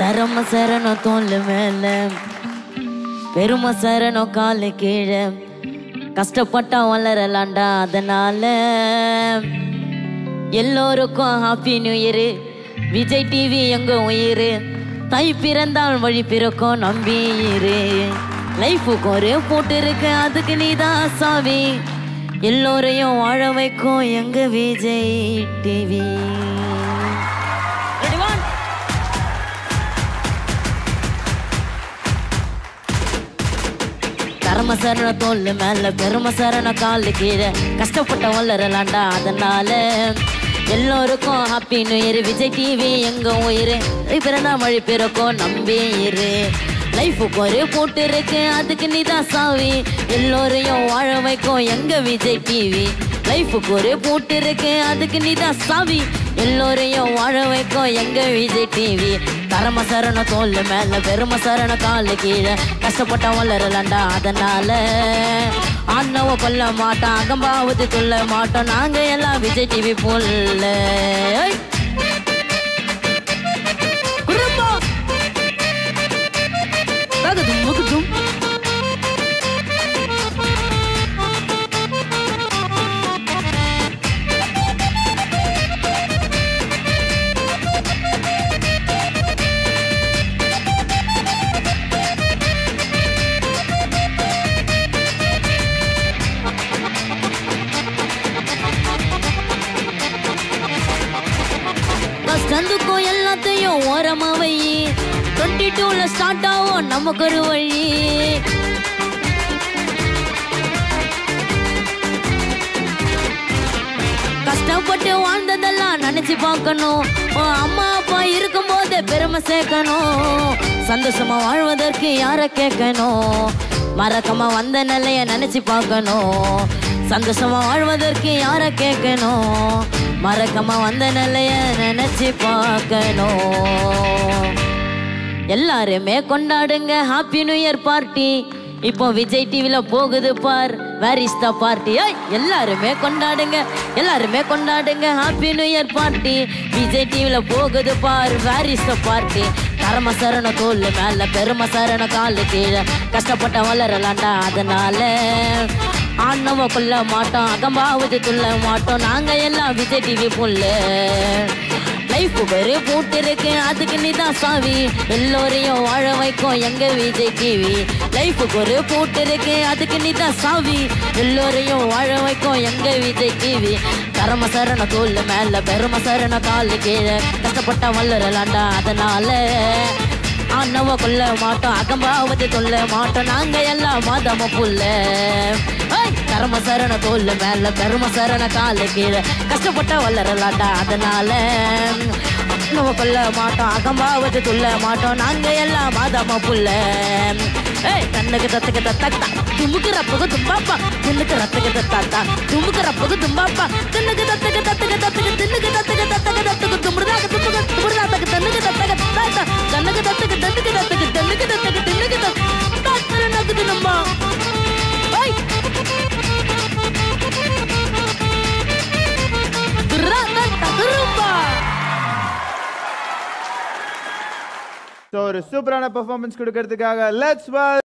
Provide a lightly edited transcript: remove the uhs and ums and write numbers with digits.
தரம சரணம் தோல் மேல பெருமை சரணம் காலு கீழே கஷ்டப்பட்டா வளரலாண்டா அதனால எல்லோருக்கும் happy new year. Vijay TV எங்க உயிர். தை பிறந்தால் வழி பிறக்கும் நம்பியிரு. லைஃபுக்கு ஒரு போட்டு இருக்கு அதுக்கு நீதான் சாவி. எல்லோரையும் வாழ வைக்கும் எங்க விஜய் டிவி. தரம சரண தோல் மேல பெருமை சரண காலு கீழே கஷ்டப்பட்ட வளரலாண்டா அதனால எல்லோருக்கும் happy new year. Vijay TV எங்க உயிர். பிறந்தா மழை பிறக்கும் நம்பியிரு. லைஃபுக்கு ஒரு போட்டு இருக்கு அதுக்கு நீதான் சாவி. எல்லோரையும் வாழ வைக்கும் எங்க விஜய் டிவி. லைஃபுக்கு ஒரு போட்டு இருக்கு அதுக்கு நீதான் சாவி. எல்லோரையும் வாழ வைக்கும் எங்க விஜய் டிவி. தரம சரண தோல் மேல பெருமை சரண காலு கீழே கஷ்டப்பட்ட வளரலாண்டா அதனால ஆனவ கொல்ல மாட்டோம் அகம்பாவது கொல்ல மாட்டோம் நாங்க எல்லாம் விஜய் டிவி போல. கஷ்டத்துக்கும் எல்லாத்தையும் ஓரமா வை. 22ல ஸ்டார்ட் ஆகும் நமக்கு ஒரு வழி. கஷ்டப்பட்டு வாழ்ந்ததெல்லாம் நினைச்சு பார்க்கணும். அம்மா அப்பா இருக்கும் போதே பெருமை சேர்க்கணும். சந்தோஷமா வாழ்வதற்கு யார கேட்கணும். மறக்காம வந்த நிலைய நினைச்சு பார்க்கணும். சந்தோஷமா வாழ்வதற்கு யார கேட்கணும். மறக்காம வந்த நிலைய நினைச்சு பார்க்கணும். எல்லாருமே கொண்டாடுங்க ஹாப்பி நியூ இயர் பார்ட்டி. இப்போ விஜய் டிவில போகுது பார் வேர் இஸ் த பார்ட்டி. எல்லாருமே கொண்டாடுங்க happy new year party. Vijay டிவில போகுது பார் வேர் இஸ் த பார்ட்டி. தரம சரண தோல் மேல பெருமை சரண காலு கீழே கஷ்டப்பட்ட வளரலாண்டா அதனால ஆனவ கொல்ல மாட்டோம் அகம்பாவது துள்ள மாட்டோம் நாங்க எல்லாம் விஜய் டிவி புல்ல. லைஃபு பேரு போட்டு இருக்கு அதுக்கு நீதான் சாவி. எல்லோரையும் வாழ வைக்கும் எங்க விஜய் டிவி. லைஃபுக்கு ஒரு போட்டு இருக்கு அதுக்கு நீதான் சாவி. எல்லோரையும் வாழ வைக்கும் எங்க விஜய் டிவி. தரம சரண தோல் மேல பெருமை சரண காலு கீழே கஷ்டப்பட்டா வளரலாண்டா அதனால ஆனவ கொல்ல மாட்டோம் அகம்பாவது தொல்ல மாட்டோம் நாங்க எல்லாம் மாதம புல்ல. தரம சரண தோல் மேல பெருமை சரண காலு கீழே கஷ்டப்பட்ட வளரலாண்டா அதனால ஆனவ கொல்ல மாட்டோம் அகம்பாவது தொல்ல மாட்டோம் நாங்க எல்லாம் மாதம புல்ல. கண்ணுக்கு தத்துக்கு தத்தா துமுக்கு ரப்புக்கு தும்பாப்பா தின்னுக்கு ரத்துக்கு தத்தாத்தா துமுக்கு ரப்புக்கு தும்பாப்பா தின்னுக்கு தத்துக்கு தத்துக்கு தத்துக்கு தின்னுக்கு தத்துக்கு தத்துக்கு தத்துக்கு தும்புறதாக தும்புக்கு தும்புறதாக தன்னுக்கு தத்தக தாத்தா கண்ணுக்கு தத்துக்கு தத்துக்கு தத்துக்கு தின்னுக்கு தத்துக்கு தின்னுக்கு தத்து நக்குது நம்ம. ஒரு சூப்பரான பெர்ஃபார்மன்ஸ் கொடுக்கிறதுக்காக லெட்ஸ்